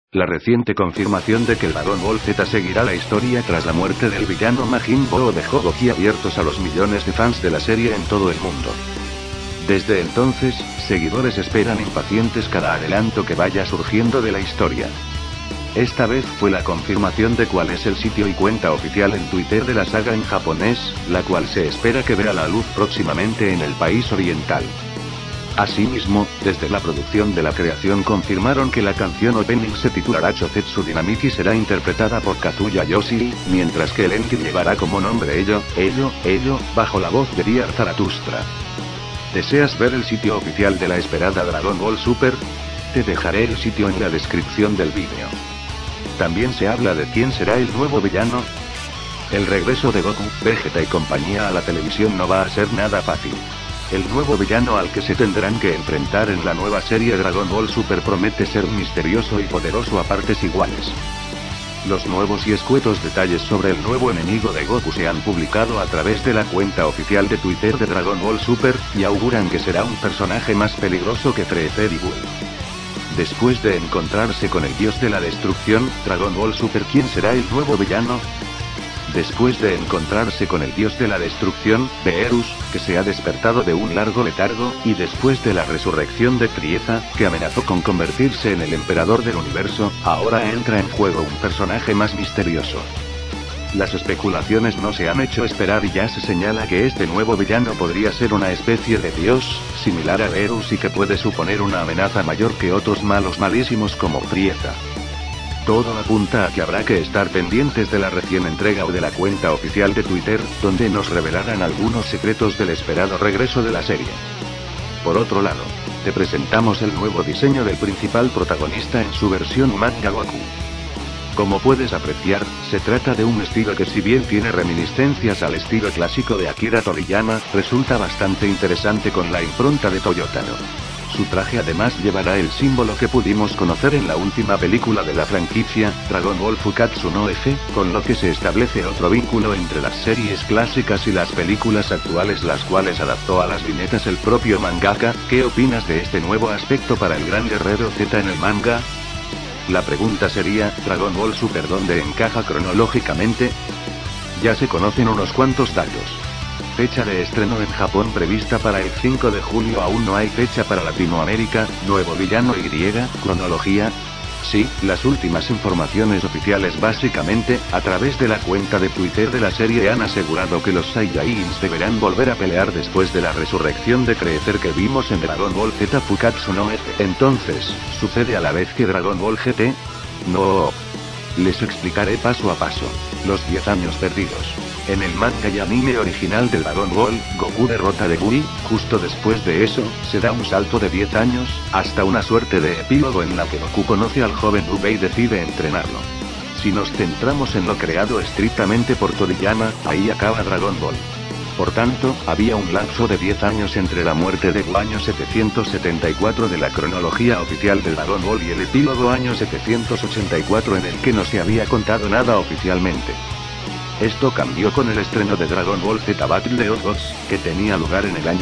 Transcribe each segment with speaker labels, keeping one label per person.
Speaker 1: La reciente confirmación de que el Dragon Ball Z seguirá la historia tras la muerte del villano Majin Buu dejó boquiabiertos a los millones de fans de la serie en todo el mundo. Desde entonces, seguidores esperan impacientes cada adelanto que vaya surgiendo de la historia. Esta vez fue la confirmación de cuál es el sitio y cuenta oficial en Twitter de la saga en japonés, la cual se espera que vea la luz próximamente en el país oriental. Asimismo, desde la producción de la creación confirmaron que la canción opening se titulará Chozetsu Dynamic y será interpretada por Kazuya Yoshii, mientras que el ending llevará como nombre Ello, bajo la voz de Dear Zarathustra. ¿Deseas ver el sitio oficial de la esperada Dragon Ball Super? Te dejaré el sitio en la descripción del vídeo. También se habla de quién será el nuevo villano. El regreso de Goku, Vegeta y compañía a la televisión no va a ser nada fácil. El nuevo villano al que se tendrán que enfrentar en la nueva serie Dragon Ball Super promete ser misterioso y poderoso a partes iguales. Los nuevos y escuetos detalles sobre el nuevo enemigo de Goku se han publicado a través de la cuenta oficial de Twitter de Dragon Ball Super, y auguran que será un personaje más peligroso que Freezer y Buu. Después de encontrarse con el dios de la destrucción, Dragon Ball Super, ¿quién será el nuevo villano? Después de encontrarse con el dios de la destrucción, Beerus, que se ha despertado de un largo letargo, y después de la resurrección de Frieza, que amenazó con convertirse en el emperador del universo, ahora entra en juego un personaje más misterioso. Las especulaciones no se han hecho esperar y ya se señala que este nuevo villano podría ser una especie de dios, similar a Beerus y que puede suponer una amenaza mayor que otros malos malísimos como Frieza. Todo apunta a que habrá que estar pendientes de la recién entrega o de la cuenta oficial de Twitter, donde nos revelarán algunos secretos del esperado regreso de la serie. Por otro lado, te presentamos el nuevo diseño del principal protagonista en su versión manga Goku. Como puedes apreciar, se trata de un estilo que, si bien tiene reminiscencias al estilo clásico de Akira Toriyama, resulta bastante interesante con la impronta de Toyotaro. Su traje además llevará el símbolo que pudimos conocer en la última película de la franquicia, Dragon Ball Fukatsu no F, con lo que se establece otro vínculo entre las series clásicas y las películas actuales, las cuales adaptó a las viñetas el propio mangaka. ¿Qué opinas de este nuevo aspecto para el gran guerrero Z en el manga? La pregunta sería, ¿Dragon Ball Super dónde encaja cronológicamente? Ya se conocen unos cuantos datos. Fecha de estreno en Japón prevista para el 5 de julio. Aún no hay fecha para Latinoamérica. Nuevo villano Y. Cronología. Sí, las últimas informaciones oficiales básicamente, a través de la cuenta de Twitter de la serie, han asegurado que los Saiyajins deberán volver a pelear después de la resurrección de Freezer que vimos en Dragon Ball Z Fukatsu no F. Entonces, ¿sucede a la vez que Dragon Ball GT? No. Les explicaré paso a paso. Los 10 años perdidos. En el manga y anime original de Dragon Ball, Goku derrota a Degui. Justo después de eso, se da un salto de 10 años, hasta una suerte de epílogo en la que Goku conoce al joven Ube y decide entrenarlo. Si nos centramos en lo creado estrictamente por Toriyama, ahí acaba Dragon Ball. Por tanto, había un lapso de 10 años entre la muerte de Gu año 774 de la cronología oficial de Dragon Ball y el epílogo año 784 en el que no se había contado nada oficialmente. Esto cambió con el estreno de Dragon Ball Z Battle of Gods, que tenía lugar en el año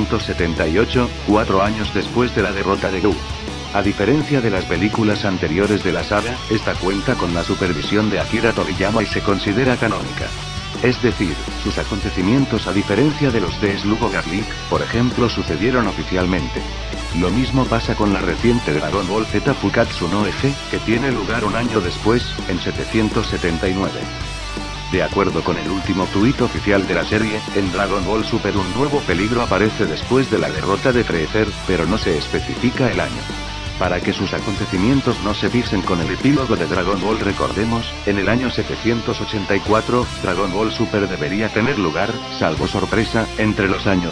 Speaker 1: 778, 4 años después de la derrota de Gu. A diferencia de las películas anteriores de la saga, esta cuenta con la supervisión de Akira Toriyama y se considera canónica. Es decir, sus acontecimientos, a diferencia de los de Slug o Garlic, por ejemplo, sucedieron oficialmente. Lo mismo pasa con la reciente Dragon Ball Z Fukatsu no F, que tiene lugar un año después, en 779. De acuerdo con el último tuit oficial de la serie, en Dragon Ball Super un nuevo peligro aparece después de la derrota de Freezer, pero no se especifica el año. Para que sus acontecimientos no se pisen con el epílogo de Dragon Ball, recordemos, en el año 784, Dragon Ball Super debería tener lugar, salvo sorpresa, entre los años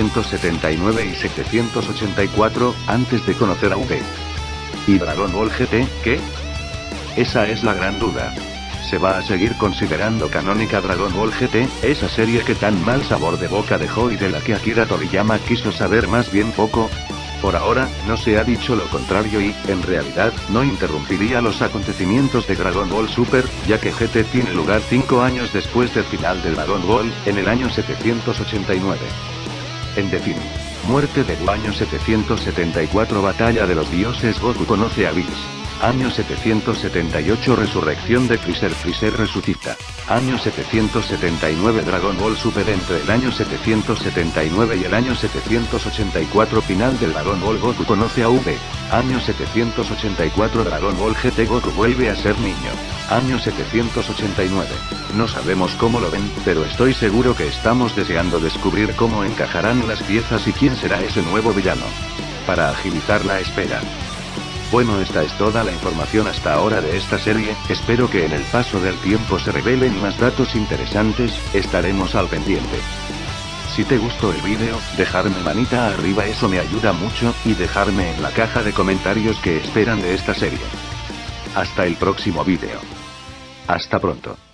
Speaker 1: 779 y 784, antes de conocer a V. ¿Y Dragon Ball GT, qué? Esa es la gran duda. ¿Se va a seguir considerando canónica Dragon Ball GT, esa serie que tan mal sabor de boca dejó y de la que Akira Toriyama quiso saber más bien poco? Por ahora, no se ha dicho lo contrario y, en realidad, no interrumpiría los acontecimientos de Dragon Ball Super, ya que GT tiene lugar 5 años después del final de Dragon Ball, en el año 789. En definitiva, muerte de Gu año 774, batalla de los dioses. Goku conoce a Whis. Año 778 Resurrección de Freezer. Freezer resucita. Año 779 Dragon Ball Super. Entre el año 779 y el año 784 final del Dragon Ball Goku conoce a V. Año 784 Dragon Ball GT. Goku vuelve a ser niño. Año 789. No sabemos cómo lo ven, pero estoy seguro que estamos deseando descubrir cómo encajarán las piezas y quién será ese nuevo villano. Para agilizar la espera. Bueno, esta es toda la información hasta ahora de esta serie. Espero que en el paso del tiempo se revelen más datos interesantes. Estaremos al pendiente. Si te gustó el vídeo, dejarme manita arriba, eso me ayuda mucho, y dejarme en la caja de comentarios qué esperan de esta serie. Hasta el próximo vídeo. Hasta pronto.